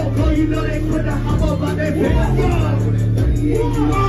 loco y no le encuentras jamón para defender.